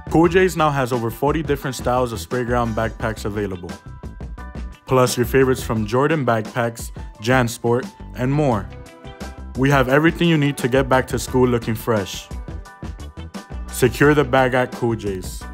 Cool J's now has over 40 different styles of Sprayground backpacks available, plus your favorites from Jordan Backpacks, Jansport, and more. We have everything you need to get back to school looking fresh. Secure the bag at Cool J's.